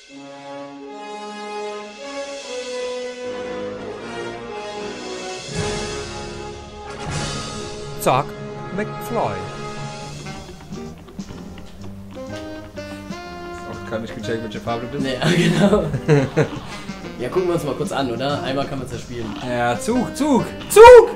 Zack, McFly. Auch gar nicht gecheckt, welche Farbe du bist. Ja, genau. Ja, gucken wir uns mal kurz an, oder? Einmal kann man es ja spielen. Ja, Zug, Zug, Zug!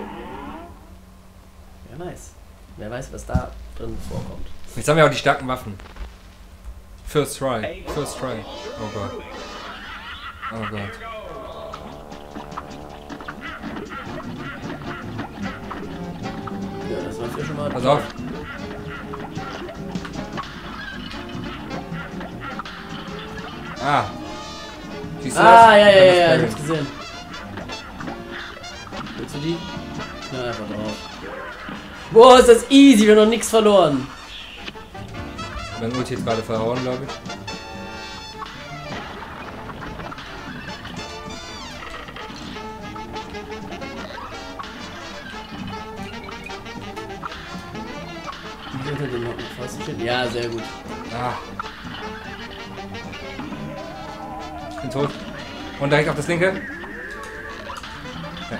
Wer weiß. Wer weiß, was da drin vorkommt. Jetzt haben wir auch die starken Waffen. First try, first try. Oh Gott. Oh Gott. Ja, das war für schon mal. Pass auf. Ah. Siehst du das? Ah, ja, Das ich Parry. hab's gesehen. Willst du die? Knall einfach drauf. Boah, ist das easy, wir haben noch nichts verloren. Mein Ulti jetzt gerade verhauen, glaube ich. Unter den Pfosten stehen. Ja, sehr gut. Ah. Ich bin tot. Und direkt auf das linke. Ja.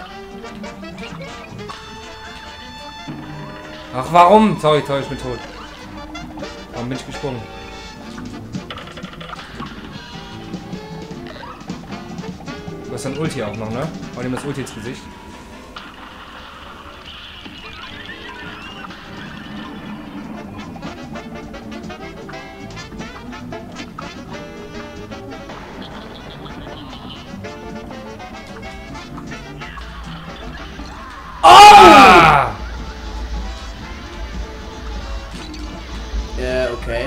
Ach, warum? Sorry, ich bin tot. Warum bin ich gesprungen? Du hast ein Ulti auch noch, ne? Hau ihm das Ulti ins Gesicht. Ah! Ja, okay.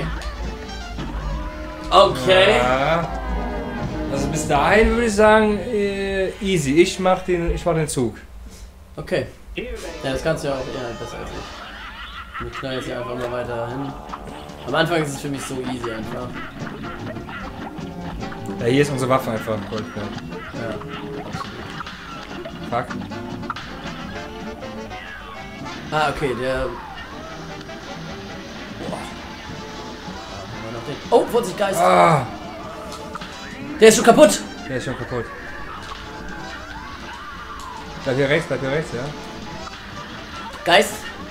Okay. Ja. Also bis dahin würde ich sagen, easy. Ich mach den Zug. Okay. Ja, das kannst du ja auch eher besser als ich. Ich knall jetzt hier einfach mal weiter hin. Am Anfang ist es für mich so easy einfach. Ja, hier ist unsere Waffe einfach. Goldberg. Ja. Fuck. Ah, okay, der. Boah. Oh, 40 Geist. Ah! Der ist schon kaputt. Der ist schon kaputt. Bleib hier rechts, ja. Geist.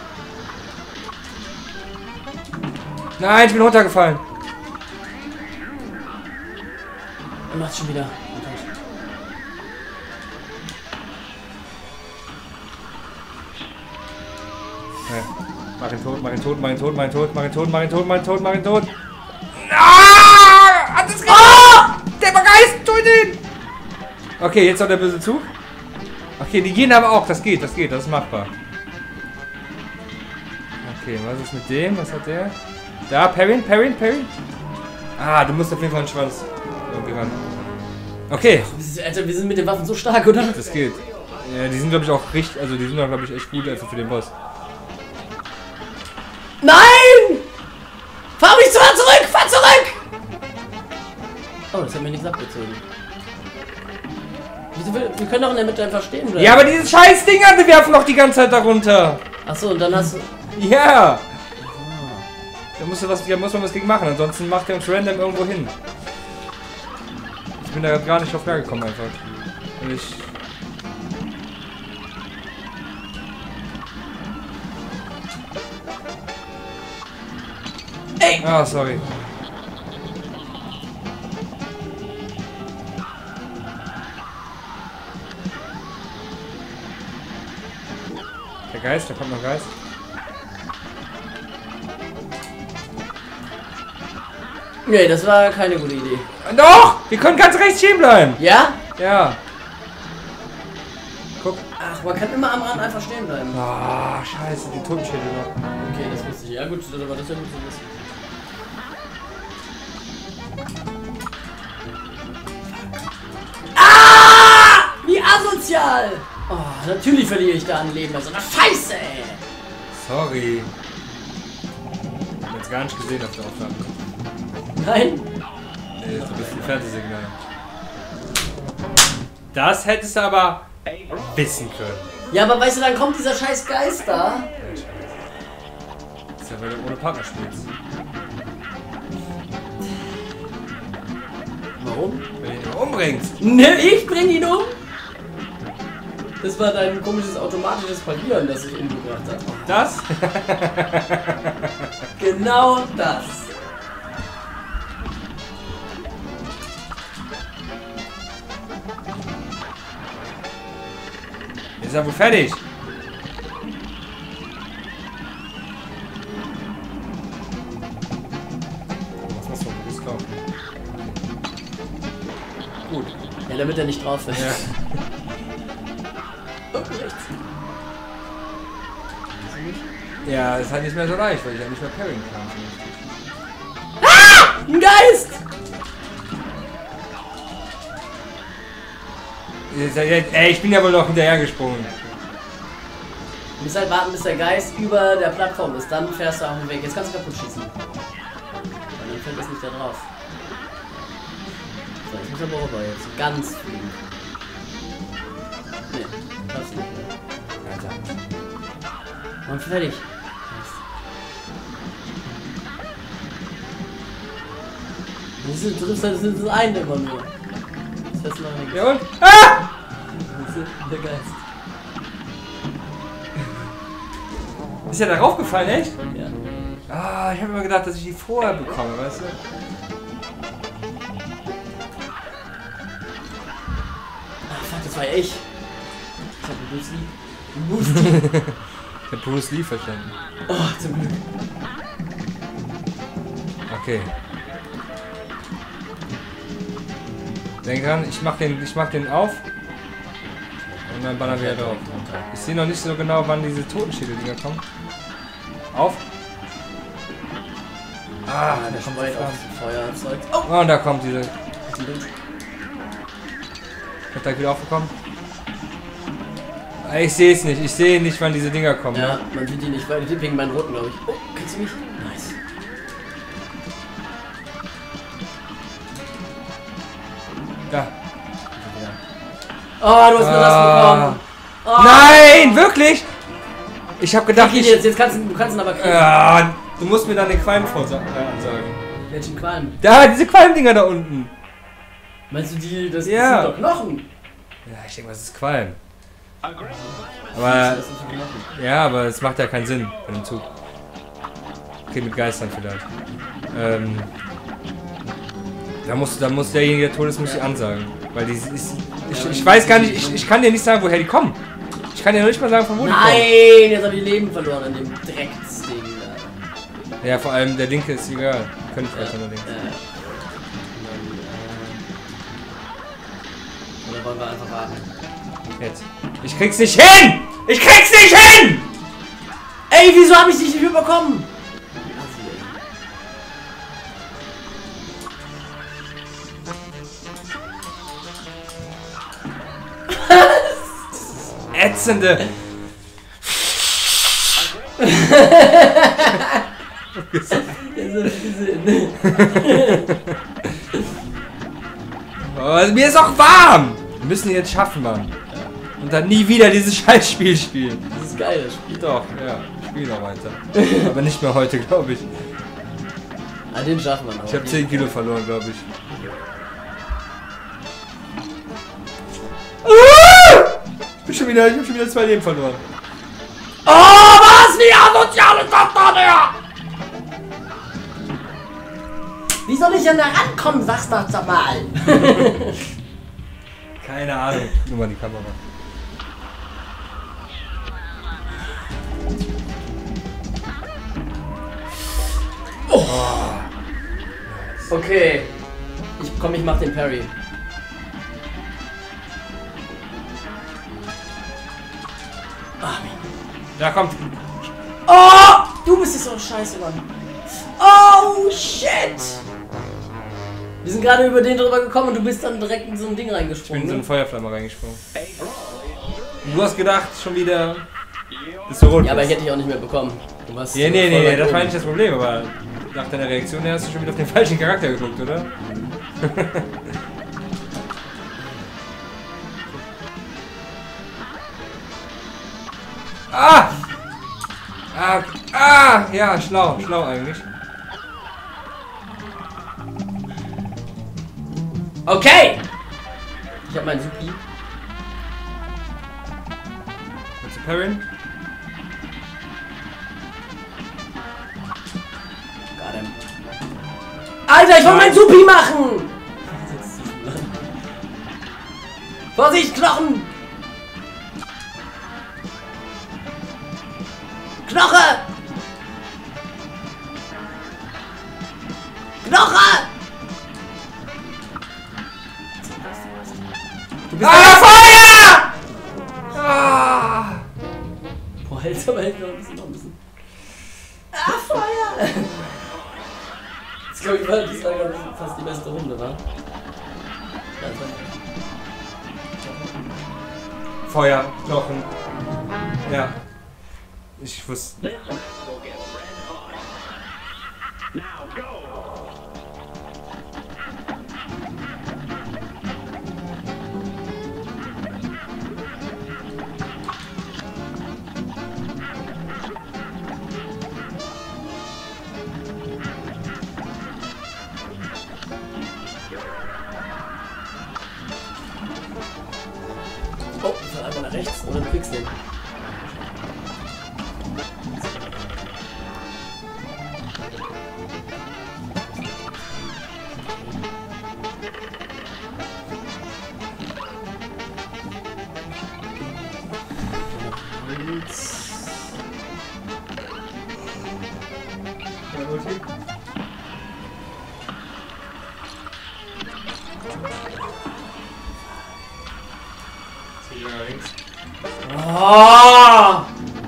Nein, ich bin runtergefallen. Er macht's schon wieder. Ja. Mach ihn tot, mach ihn tot, mach ihn tot, mach ihn tot, mach ihn tot, mach ihn tot, mach ihn tot, mach ihn tot. Ah! Hat es ah! Der war Geist, tut ihn! Okay, jetzt noch der böse Zug. Okay, die gehen aber auch, das geht, das ist machbar. Okay, was ist mit dem? Was hat der? Da, Parry. Ah, du musst auf jeden Fall einen Schwanz irgendwie ran. Okay. Alter, wir sind mit den Waffen so stark, oder? Das geht. Ja, die sind glaube ich auch richtig, also die sind auch glaube ich echt gut einfach für den Boss. Nein! Fahr mich zurück! Fahr zurück! Oh, das hat mir nichts abgezogen. Wieso wir können doch in der Mitte einfach stehen bleiben. Ja, aber diese scheiß Dinger, die werfen noch die ganze Zeit darunter. Achso, und dann hast du... Ja! Da muss man was gegen machen, ansonsten macht er uns random irgendwo hin. Ich bin da gar nicht drauf hergekommen einfach. Und ich... Ey! Ah, sorry. Der Geist, da kommt noch Geist. Nee, das war keine gute Idee. Doch! Wir können ganz rechts stehen bleiben! Ja? Ja. Guck. Ach, man kann immer am Rand einfach stehen bleiben. Ah, scheiße, die Totenschädel noch. Okay, das wusste ich. Ja gut, aber das ist ja gut zu wissen. Ah! Wie asozial! Oh, natürlich verliere ich da ein Leben bei so einer Scheiße, ey! Sorry. Ich hab jetzt gar nicht gesehen auf der Aufnahme. Nein? Nee, das ist ein Fernsehsignal. Das hättest du aber wissen können. Ja, aber weißt du, dann kommt dieser scheiß Geist da. Ja, scheiße. Das ist ja, weil du ohne Partner spielst. Warum? Wenn du ihn umbringst. Ne, ich bring ihn um! Das war dein komisches automatisches Parieren, das ich umgebracht habe. Das? Genau das. Jetzt ist er wohl fertig. Was machst du? Du bist drauf. Gut. Ja, damit er nicht drauf fällt. Ja. Oh, rechts. Ja, ist halt nicht mehr so leicht, weil ich ja nicht mehr parryen kann. Ah! Ein Geist! Ey, ich bin ja wohl noch hinterher gesprungen. Du musst halt warten, bis der Geist über der Plattform ist. Dann fährst du auf den Weg. Jetzt kannst du kaputt schießen. Und dann fällt das nicht da drauf. So, ich muss aber rüber jetzt. Ganz fliegen. Nee, das nicht mehr. Alter. Und fertig. Du triffst halt das eine immer nur. Das fährst du noch nicht. Ja und? Ah! Das ist der Geist. Ist ja darauf gefallen, echt? Ja. Ah, ich habe immer gedacht, dass ich die vorher bekomme, weißt du? Ah, fuck, das war ja ich. Ich hab Bruce Lee. Bruce Lee. Ich hab Bruce Lee verstanden. Oh, zum Glück. Okay. Denk dran, ich mach den auf. Und dann ballern wir drauf. Ich sehe noch nicht so genau, wann diese Totenschädel-Dinger kommen. Auf. Ah, Der kommt Spreit sofort. auf Feuerzeug. Oh, und da kommt diese. Hat er wieder aufgekommen? Ich sehe es nicht. Ich sehe nicht, wann diese Dinger kommen. Ja, Ne? man sieht die nicht, weil die wegen meinen roten, glaube ich. Oh, kriegst du mich? Nice. Ja. Oh, du hast mir das bekommen. Oh. Nein, wirklich? Ich habe gedacht, Krieg ihn jetzt du kannst ihn aber kriegen. Ja, du musst mir dann den Qualm ansagen. Welchen Qualm? Da, diese Qualmdinger da unten. Meinst du die, das Ja. sind doch Knochen? Ja, ich denke, was ist Qualm? Aber, Das sind Knochen. ja, aber es macht ja keinen Sinn bei dem Zug. Okay, mit Geistern vielleicht. Da muss derjenige, der tot ist, muss ich ansagen. Weil die ist, ich weiß gar nicht, ich kann dir nicht sagen, woher die kommen. Ich kann dir noch nicht mal sagen, von wo die kommen. Nein, jetzt habe ich Leben verloren an dem Drecksding da. Ja, vor allem der linke ist egal. Könnte vielleicht noch links. Oder wollen wir einfach warten? Jetzt. Ich krieg's nicht hin! Ich krieg's nicht hin! Ey, wieso habe ich dich nicht überkommen? Ätzende! Das hab ich gesehen. Oh, mir ist auch warm! Wir müssen ihn jetzt schaffen, Mann. Und dann nie wieder dieses Scheißspiel spielen. Das ist geil, das Spiel. Doch, ja. Ich spiele noch weiter. Aber nicht mehr heute, glaube ich. Ah, den schaffen wir noch. Ich habe 10 Kilo verloren, glaube ich. Ich hab schon wieder 2 Leben verloren. Oh, was? Wie asozial ist das da, der? Wie soll ich denn da rankommen? Sag's doch mal. Keine Ahnung. Nur mal die Kamera. Okay. Ich mach den Parry. Da kommt. Oh! Du bist jetzt so scheiße, Mann. Oh, shit! Wir sind gerade über den drüber gekommen und du bist dann direkt in so ein Ding Ich bin reingesprungen. in so eine Feuerflamme reingesprungen. Und du hast gedacht, schon wieder. Ist so rot. Ja, aber ich hätte dich auch nicht mehr bekommen. Du warst Nee, voll nee, weit das war oben. nicht das Problem, aber nach deiner Reaktion her hast du schon wieder auf den falschen Charakter geguckt, oder? Ah! Ah! Ah! Ja, schlau eigentlich. Okay! Ich hab meinen Supi. Willst du parryen? Alter, ich wollte meinen Supi machen! Vorsicht, Knochen! Knoche! Knoche! Du bist Feuer! Ah! Boah, hält aber noch ein bisschen. Ah, Feuer! Das glaube ich, das war fast die beste Runde, wa? Ja, Feuer, Knochen. Ja. Ich wusste. oh, ich fahr einfach nach rechts oder du kriegst den. Oh!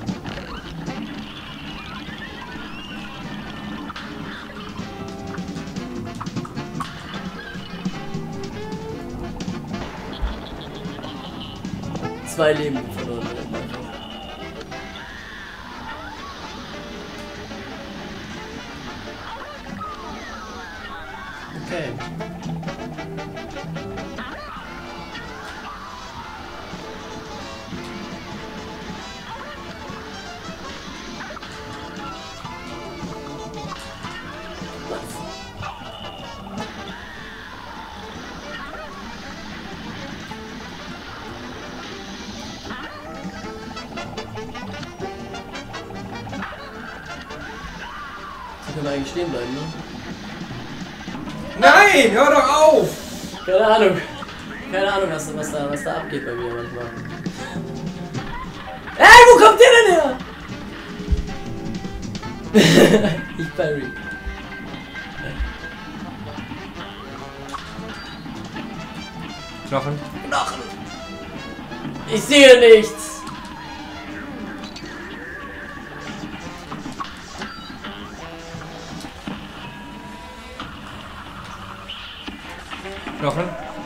Zwei Leben verloren. Okay. Sie können eigentlich stehen bleiben, ne? Nein, hör doch auf! Keine Ahnung. Keine Ahnung, was da abgeht bei mir manchmal. Ey, wo kommt der denn her? Ich parry. Knochen. Knochen! Ich sehe nichts! Knochen.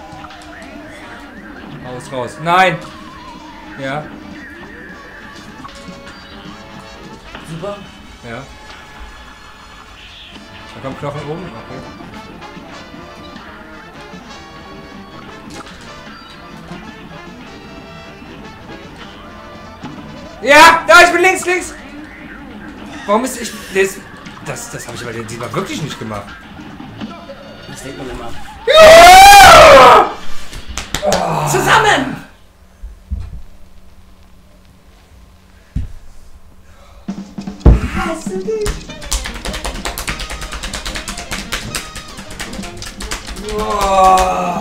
Raus. Nein! Ja. Super. Ja. Da kommt Knochen oben. Okay. Ja! Da, ich bin links! Warum ist ich. Das habe ich aber diesmal wirklich nicht gemacht. Das denkt man immer. Ja! Oh. Zusammen! Hasse dich! Oh.